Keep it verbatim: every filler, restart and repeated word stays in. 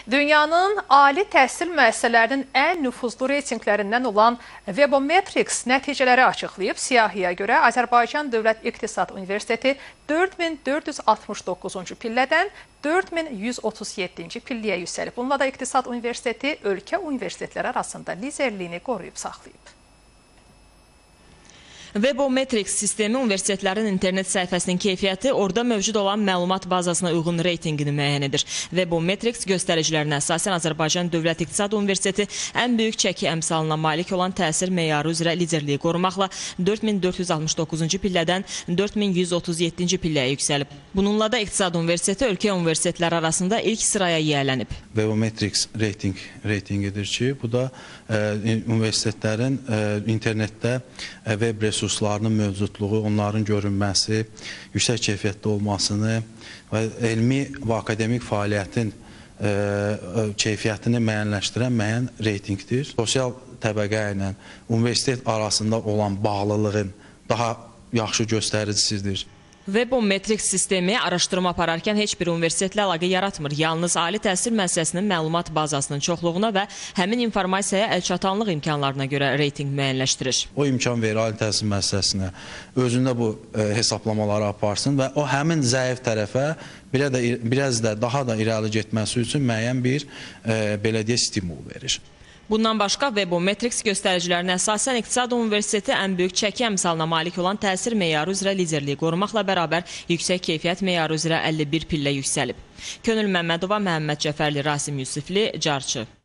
Dünyanın ali təhsil müəssisələrinin ən nüfuzlu reytinqlərindən olan Webometrics nəticələri açıqlayıb. Siyahıya görə Azərbaycan Dövlət İqtisad Universiteti dörd min dörd yüz altmış doqquzuncu pillədən dörd min yüz otuz yeddinci pilləyə yüksəlib. Bununla da İqtisad Universiteti ölkə universitetləri arasında liderliyini qoruyub saxlayıb. Webometrics sistemi universitetlərin internet səhifəsinin keyfiyyəti orada mövcud olan məlumat bazasına uyğun reytinqini müəyyən edir. Webometrics göstəricilərinə əsasən Azərbaycan Dövlət İqtisad Universiteti ən böyük çəki əmsalına malik olan təsir meyarı üzrə liderliyi qorumaqla dörd min dörd yüz altmış doqquzuncu pillədən dörd min yüz otuz yeddinci pilləyə yüksəlib. Bununla da İqtisad Universiteti ölkə universitetləri arasında ilk sıraya yiyələnib. Webometrics reyting reytingidir ki, bu da e, universitetlərin e, internetdə e, web resurslarının mövcudluğu, onların görünməsi, yüksək keyfiyyətli olmasını və elmi və akademik fəaliyyətin e, keyfiyyətini müəyyənləşdirən müəyyən reytingdir. Sosial təbəqə ilə universitet arasında olan bağlılığın daha yaxşı göstəricisidir. Webometrics sistemi araşdırma apararkən heç bir universitetlə əlaqə yaratmır. Yalnız ali təhsil müəssisəsinin məlumat bazasının çoxluğuna və həmin informasiyaya əlçatanlıq imkanlarına görə reytinq müəyyənləşdirir. O imkan verir ali təhsil müəssisəsinə özündə bu e, hesablamaları aparsın və o həmin zəif tərəfə belə də, biraz da daha da irəli getməsi üçün müəyyən bir e, belə deyə stimul verir. Bundan başqa Webometrics göstəricilərinə əsasən İqtisad Universiteti ən böyük çəki əmsalına malik olan təsir meyarı üzrə liderliyi qorumaqla bərabər yüksək keyfiyyət meyarı üzrə əlli bir pillə yüksəlib. Könül Məmmədova, Məhəmməd Cəfərli, Rasim Yusifli, Carçı.